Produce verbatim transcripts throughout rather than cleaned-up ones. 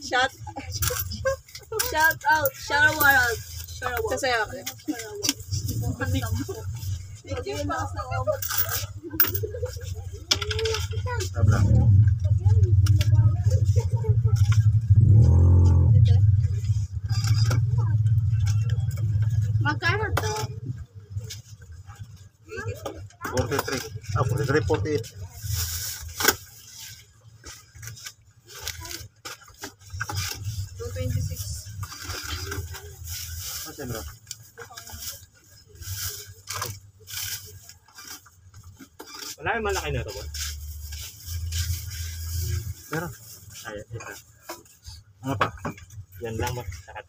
Shout shout out, shout out, shout out. Sasaya ka. Tabla. Magkano to? forty-three. Ah, forty-three, forty-eight. two twenty-six. Masih bro. Wala yung malaki na ito ba? Pero, Ay, ito. ano pa? Yan lang ba? Sakat.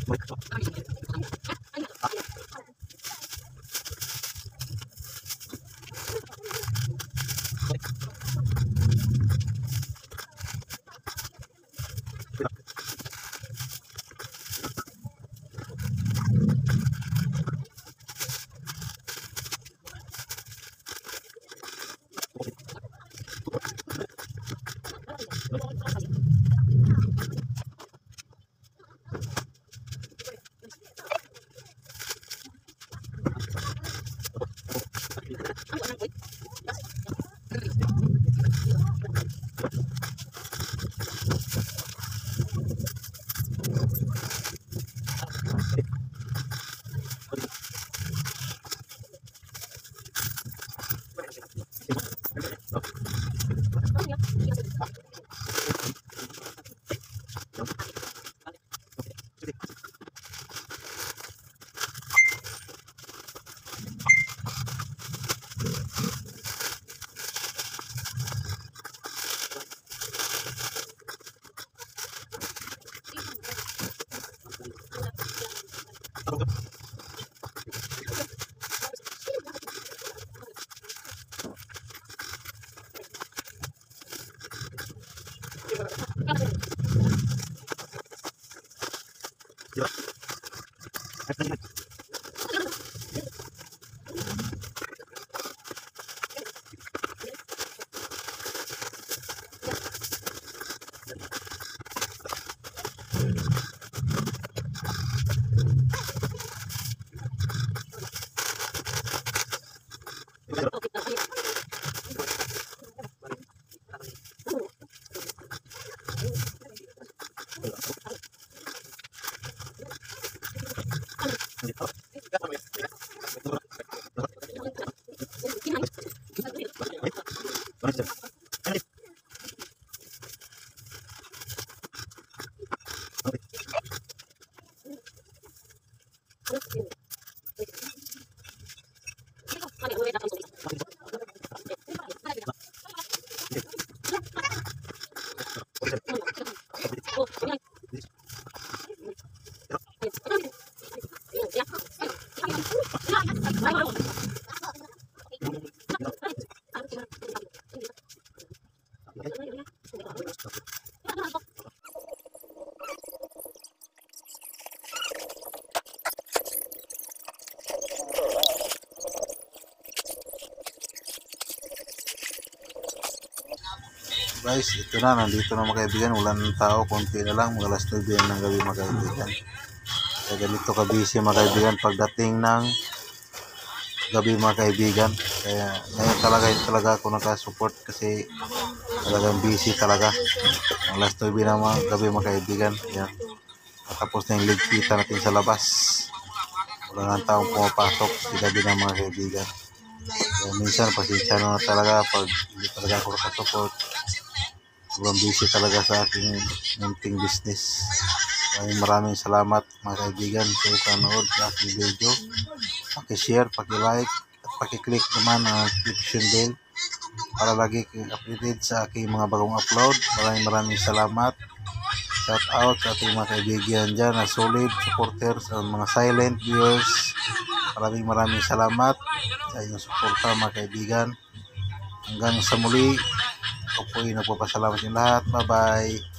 Guys, ito na, nandito na mga kaibigan, wala ng tao, konti na lang, mga alas nine ng gabi mga kaibigan. Kaya ganito ka busy mga kaibigan pagdating ng gabi mga kaibigan. Kaya ngayon talaga, yun talaga ako nakasupport kasi talagang busy talaga. Ang alas nine na mga gabi mga kaibigan. Yan. Tapos na yung ligpita natin sa labas. Wala ng taong pumapasok sa gabi ng mga kaibigan. Kaya minsan pasensya na talaga pag hindi talaga ako nakasupport. Sobrang busy talaga sa aking munting business. Maraming maraming salamat mga kaibigan sa panonood sa aking video. Paki-share, paki-like, at paki-click naman ang notification bell para lagi kayo updated sa aking mga bagong upload. Maraming maraming salamat. Shout out sa ating mga kaibigan dyan na solid supporters, ang mga silent viewers. Maraming maraming salamat sa inyong suporta mga kaibigan. Hanggang sa muli, ako po ay nagpapasalamat yung lahat. Bye bye.